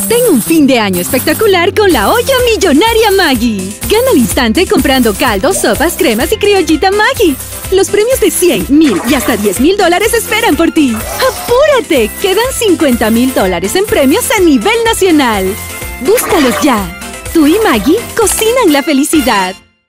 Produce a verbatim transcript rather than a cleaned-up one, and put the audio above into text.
Ten un fin de año espectacular con la olla millonaria Maggi. Gana al instante comprando caldos, sopas, cremas y criollita Maggi. Los premios de cien, mil y hasta diez mil dólares esperan por ti. ¡Apúrate! Quedan cincuenta mil dólares en premios a nivel nacional. ¡Búscalos ya! Tú y Maggi cocinan la felicidad.